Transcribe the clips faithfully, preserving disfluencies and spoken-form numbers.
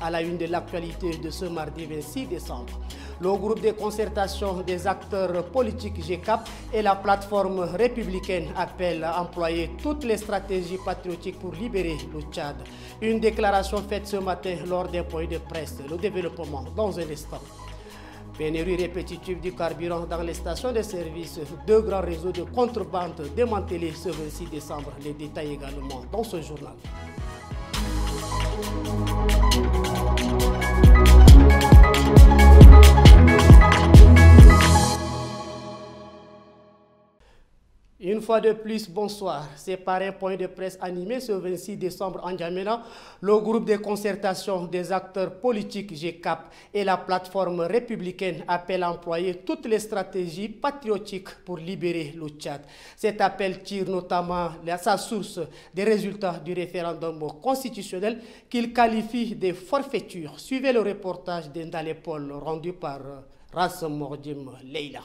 à la une de l'actualité de ce mardi vingt-six décembre. Le groupe de concertation des acteurs politiques G C A P et la plateforme républicaine appellent à employer toutes les stratégies patriotiques pour libérer le Tchad. Une déclaration faite ce matin lors d'un point de presse. Le développement dans un instant. Pénurie répétitive du carburant dans les stations de service. Deux grands réseaux de contrebande démantelés ce vingt-six décembre. Les détails également dans ce journal. Une fois de plus, bonsoir. C'est par un point de presse animé ce vingt-six décembre en N'Djamena, le groupe de concertation des acteurs politiques G C A P et la plateforme républicaine appellent à employer toutes les stratégies patriotiques pour libérer le Tchad. Cet appel tire notamment à sa source des résultats du référendum constitutionnel qu'il qualifie de forfaiture. Suivez le reportage d'Endale Paul rendu par Ras Mordim Leila.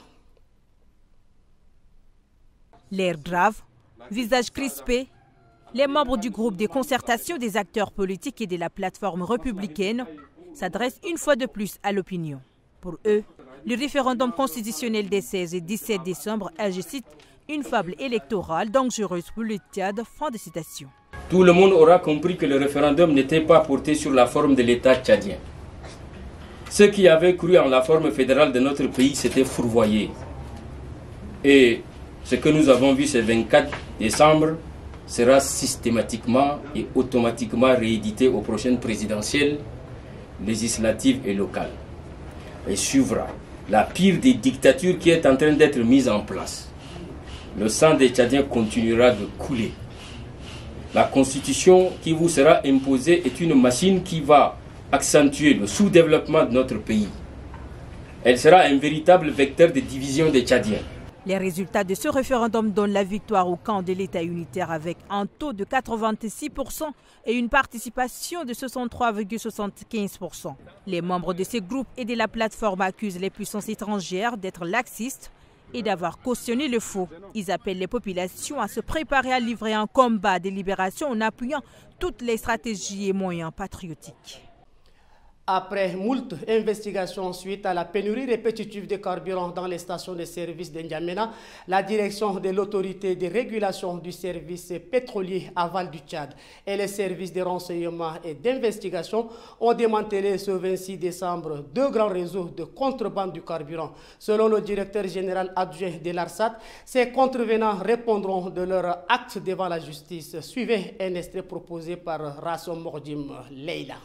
L'air grave, visage crispé, les membres du groupe de concertation des acteurs politiques et de la plateforme républicaine s'adressent une fois de plus à l'opinion. Pour eux, le référendum constitutionnel des seize et dix-sept décembre est, je cite, une fable électorale dangereuse pour le Tchad. Fin de citation. Tout le monde aura compris que le référendum n'était pas porté sur la forme de l'État tchadien. Ceux qui avaient cru en la forme fédérale de notre pays s'étaient fourvoyés. Et ce que nous avons vu ce vingt-quatre décembre sera systématiquement et automatiquement réédité aux prochaines présidentielles, législatives et locales. Et suivra la pire des dictatures qui est en train d'être mise en place. Le sang des Tchadiens continuera de couler. La constitution qui vous sera imposée est une machine qui va accentuer le sous-développement de notre pays. Elle sera un véritable vecteur de division des Tchadiens. Les résultats de ce référendum donnent la victoire au camp de l'État unitaire avec un taux de quatre-vingt-six pour cent et une participation de soixante-trois virgule soixante-quinze pour cent. Les membres de ces groupes et de la plateforme accusent les puissances étrangères d'être laxistes et d'avoir cautionné le faux. Ils appellent les populations à se préparer à livrer un combat de libération en appuyant toutes les stratégies et moyens patriotiques. Après moult investigations suite à la pénurie répétitive de carburant dans les stations de service de N'Djamena, la direction de l'autorité de régulation du service pétrolier aval du Tchad et les services de renseignement et d'investigation ont démantelé ce vingt-six décembre deux grands réseaux de contrebande du carburant. Selon le directeur général adjoint de l'ARSAT, ces contrevenants répondront de leur acte devant la justice. Suivez un extrait proposé par Rassom Mordim Leila.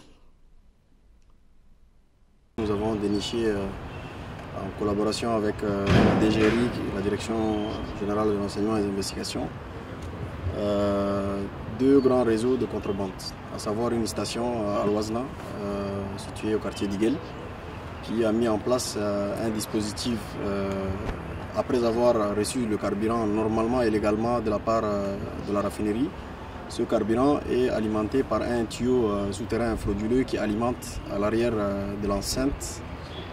Nous avons déniché euh, en collaboration avec euh, la D G R I, la Direction Générale de Renseignement et d'Investigation, euh, deux grands réseaux de contrebande, à savoir une station à Al-Wazna, euh, située au quartier d'Iguel, qui a mis en place euh, un dispositif euh, après avoir reçu le carburant normalement et légalement de la part euh, de la raffinerie. Ce carburant est alimenté par un tuyau euh, souterrain frauduleux qui alimente à l'arrière euh, de l'enceinte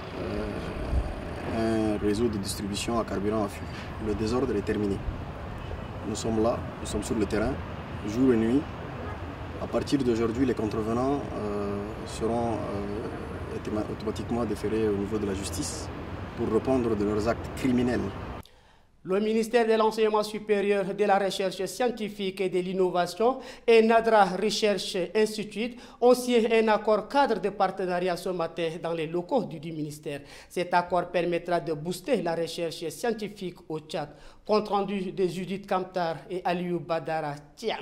euh, un réseau de distribution à carburant à fût. Le désordre est terminé. Nous sommes là, nous sommes sur le terrain, jour et nuit. À partir d'aujourd'hui, les contrevenants euh, seront euh, automatiquement déférés au niveau de la justice pour répondre de leurs actes criminels. Le ministère de l'Enseignement supérieur, de la Recherche scientifique et de l'Innovation et Nadra Research Institute ont signé un accord cadre de partenariat ce matin dans les locaux du, du ministère. Cet accord permettra de booster la recherche scientifique au Tchad. Compte rendu de Judith Kamtar et Aliou Badara Thiam.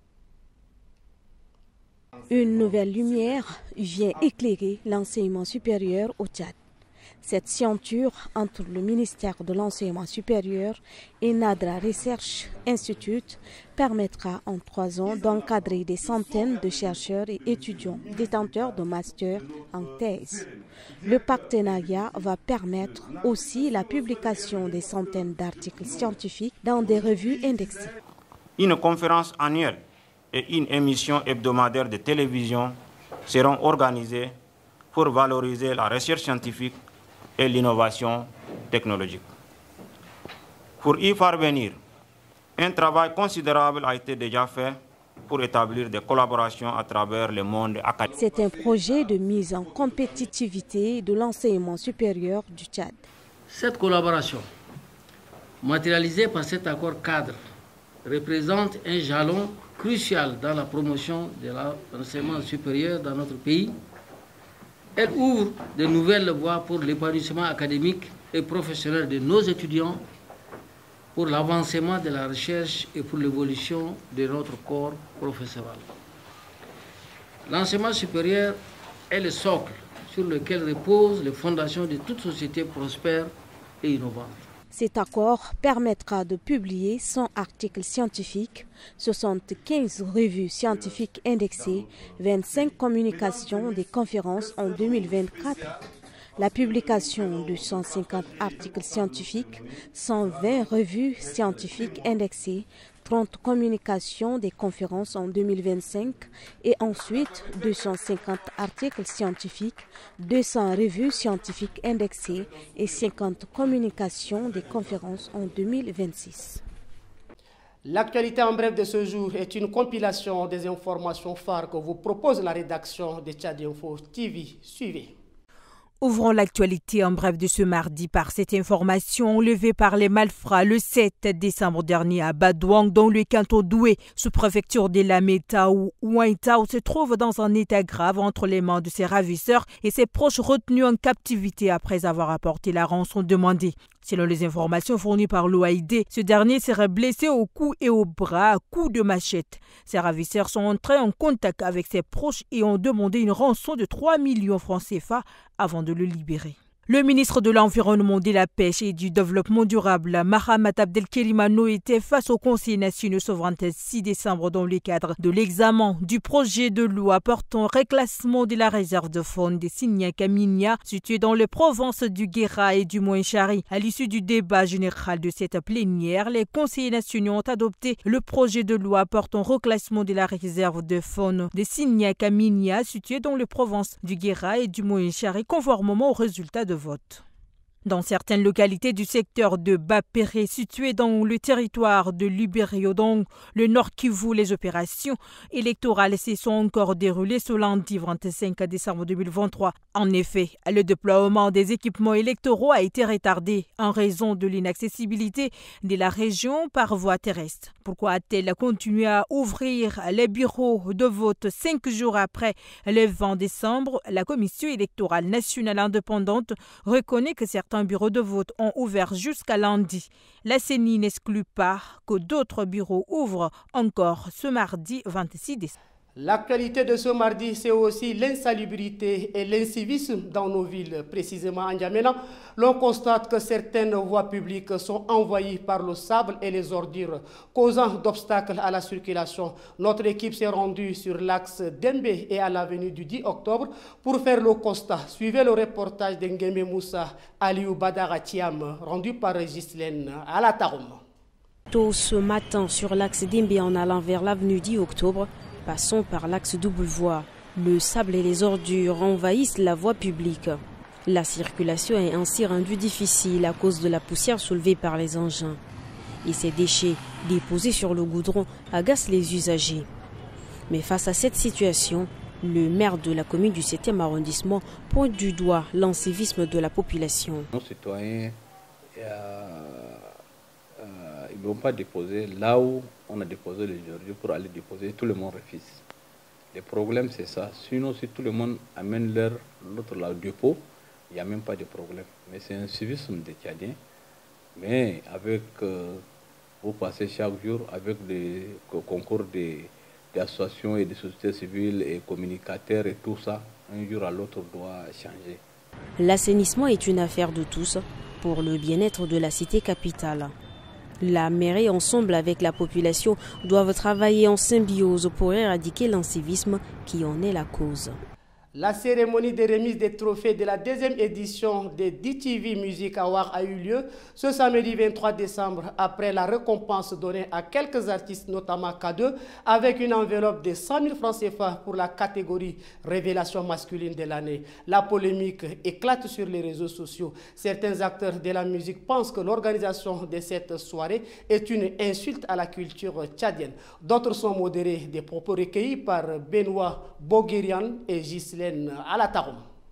Une nouvelle lumière vient éclairer l'enseignement supérieur au Tchad. Cette scienture entre le ministère de l'Enseignement supérieur et Nadra Research Institute permettra en trois ans d'encadrer des centaines de chercheurs et étudiants détenteurs de master en thèse. Le partenariat va permettre aussi la publication des centaines d'articles scientifiques dans des revues indexées. Une conférence annuelle et une émission hebdomadaire de télévision seront organisées pour valoriser la recherche scientifique et l'innovation technologique. Pour y parvenir, un travail considérable a été déjà fait pour établir des collaborations à travers le monde académique. C'est un projet de mise en compétitivité de l'enseignement supérieur du Tchad. Cette collaboration, matérialisée par cet accord cadre, représente un jalon crucial dans la promotion de l'enseignement supérieur dans notre pays. Elle ouvre de nouvelles voies pour l'épanouissement académique et professionnel de nos étudiants, pour l'avancement de la recherche et pour l'évolution de notre corps professoral. L'enseignement supérieur est le socle sur lequel reposent les fondations de toute société prospère et innovante. Cet accord permettra de publier cent articles scientifiques, soixante-quinze revues scientifiques indexées, vingt-cinq communications des conférences en deux mille vingt-quatre. La publication de cent cinquante articles scientifiques, cent vingt revues scientifiques indexées, trente communications des conférences en deux mille vingt-cinq et ensuite deux cent cinquante articles scientifiques, deux cents revues scientifiques indexées et cinquante communications des conférences en deux mille vingt-six. L'actualité en bref de ce jour est une compilation des informations phares que vous propose la rédaction de Tchad Info T V. Suivez. Ouvrons l'actualité en bref de ce mardi par cette information enlevée par les malfrats le sept décembre dernier à Badouang, dans le canton d'Oué, sous-préfecture de la Méta, où Ouaintao se trouve dans un état grave entre les mains de ses ravisseurs et ses proches retenus en captivité après avoir apporté la rançon demandée. Selon les informations fournies par l'O A I D, ce dernier serait blessé au cou et au bras à coups de machette. Ses ravisseurs sont entrés en contact avec ses proches et ont demandé une rançon de trois millions francs C F A avant de le libérer. Le ministre de l'Environnement, de la Pêche et du Développement durable, Mahamat Abdelkerimano, était face au Conseil national ce vingt-six décembre dans le cadre de l'examen du projet de loi portant reclassement de la réserve de faune des Signa-Kaminia, située dans les provinces du Guéra et du Moinchari. À l'issue du débat général de cette plénière, les conseillers nationaux ont adopté le projet de loi portant reclassement de la réserve de faune des Signa-Kaminia, située dans les provinces du Guéra et du Moinchari, conformément aux résultats de vote. Dans certaines localités du secteur de Bapéré, situé dans le territoire de Lubériodong, le Nord Kivu, les opérations électorales se sont encore déroulées ce lundi vingt-cinq décembre deux mille vingt-trois. En effet, le déploiement des équipements électoraux a été retardé en raison de l'inaccessibilité de la région par voie terrestre. Pourquoi a-t-elle continué à ouvrir les bureaux de vote cinq jours après le vingt décembre? La Commission électorale nationale indépendante reconnaît que certains bureaux de vote ont ouvert jusqu'à lundi. La C E N I n'exclut pas que d'autres bureaux ouvrent encore ce mardi vingt-six décembre. L'actualité de ce mardi, c'est aussi l'insalubrité et l'incivisme dans nos villes. Précisément en N'Djamena, l'on constate que certaines voies publiques sont envahies par le sable et les ordures, causant d'obstacles à la circulation. Notre équipe s'est rendue sur l'axe d'Embe et à l'avenue du dix octobre pour faire le constat. Suivez le reportage d'Ngeme Moussa Aliou Badaratiam, rendu par Gislaine à la Taroum. Tôt ce matin, sur l'axe d'Embe en allant vers l'avenue dix octobre, passons par l'axe double voie. Le sable et les ordures envahissent la voie publique. La circulation est ainsi rendue difficile à cause de la poussière soulevée par les engins. Et ces déchets déposés sur le goudron agacent les usagers. Mais face à cette situation, le maire de la commune du septième arrondissement pointe du doigt l'incivisme de la population. Nos citoyens euh, euh, ils ne vont pas déposer là où on a déposé les ordures pour aller déposer, tout le monde refuse. Le problème c'est ça. Sinon, si tout le monde amène leur l'autre là au dépôt, il n'y a même pas de problème. Mais c'est un civisme des Tchadiens. Mais avec, euh, vous passez chaque jour avec des concours des, des associations et des sociétés civiles et communicateurs et tout ça, un jour à l'autre doit changer. L'assainissement est une affaire de tous pour le bien-être de la cité capitale. La mairie, ensemble avec la population, doivent travailler en symbiose pour éradiquer l'incivisme qui en est la cause. La cérémonie de remise des trophées de la deuxième édition des D T V Music Awards a eu lieu ce samedi vingt-trois décembre après la récompense donnée à quelques artistes, notamment K deux, avec une enveloppe de cent mille francs C F A pour la catégorie Révélation masculine de l'année. La polémique éclate sur les réseaux sociaux. Certains acteurs de la musique pensent que l'organisation de cette soirée est une insulte à la culture tchadienne. D'autres sont modérés, des propos recueillis par Benoît Boguirian et Gisèle à la Tarom.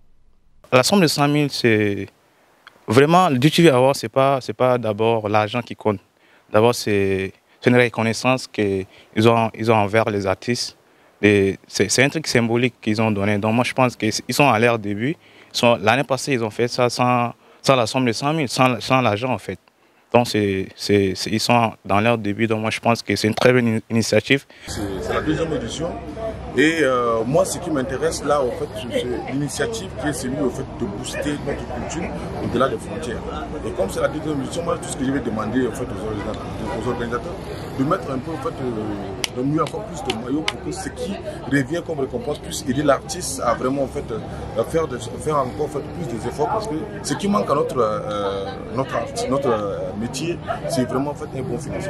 La somme de cent mille, c'est vraiment le D T V Award, c'est pas c'est pas d'abord l'argent qui compte. D'abord c'est une reconnaissance qu'ils ont ils ont envers les artistes. C'est un truc symbolique qu'ils ont donné. Donc moi je pense qu'ils sont à leur début. L'année passée ils ont fait ça sans, sans la somme de cent mille, sans, sans l'argent en fait. Donc c'est c'est ils sont dans leur début. Donc moi je pense que c'est une très bonne initiative. C'est la deuxième édition. Et euh, moi, ce qui m'intéresse là, au fait, c'est l'initiative qui est celui au fait de booster notre culture au-delà des frontières. Et comme c'est la deuxième édition, moi, tout ce que je vais demander au fait, aux organisateurs, de mettre un peu, au fait, de mieux encore plus de maillots pour que ce qui revient comme récompense puisse aider l'artiste à vraiment en fait, faire, de, faire encore en fait, plus des efforts, parce que ce qui manque à notre, euh, notre, notre métier, c'est vraiment en fait, un bon financement.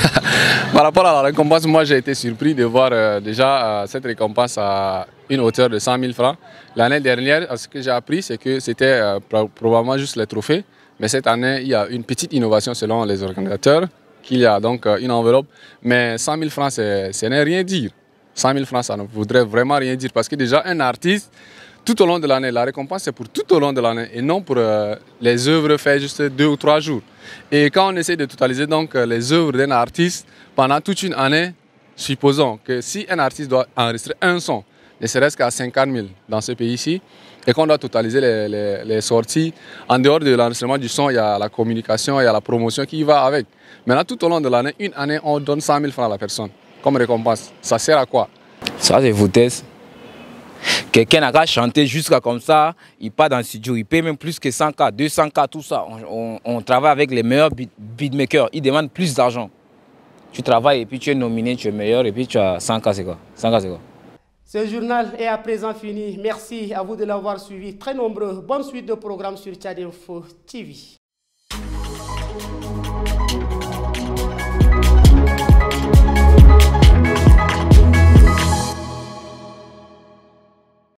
Par rapport à la récompense, moi j'ai été surpris de voir euh, déjà euh, cette récompense à une hauteur de cent mille francs. L'année dernière, ce que j'ai appris, c'est que c'était euh, probablement juste les trophées. Mais cette année, il y a une petite innovation selon les organisateurs, qu'il y a donc euh, une enveloppe. Mais cent mille francs, ce n'est rien dire. cent mille francs, ça ne voudrait vraiment rien dire. Parce que déjà, un artiste, tout au long de l'année, la récompense, c'est pour tout au long de l'année et non pour euh, les œuvres faites juste deux ou trois jours. Et quand on essaie de totaliser donc les œuvres d'un artiste pendant toute une année, supposons que si un artiste doit enregistrer un son, ne serait-ce qu'à cinquante mille dans ce pays-ci, et qu'on doit totaliser les, les, les sorties, en dehors de l'enregistrement du son, il y a la communication, il y a la promotion qui va avec. Maintenant, tout au long de l'année, une année, on donne cent mille francs à la personne comme récompense. Ça sert à quoi? Ça, c'est foutaise. Quelqu'un n'a qu'à chanter jusqu'à comme ça, il part dans le studio, il paye même plus que cent K, deux cents K, tout ça. On, on, on travaille avec les meilleurs beat, beatmakers, ils demandent plus d'argent. Tu travailles et puis tu es nominé, tu es meilleur et puis tu as cent K, c'est quoi? cent K, c'est quoi? Ce journal est à présent fini. Merci à vous de l'avoir suivi. Très nombreux. Bonne suite de programmes sur Tchad Info T V.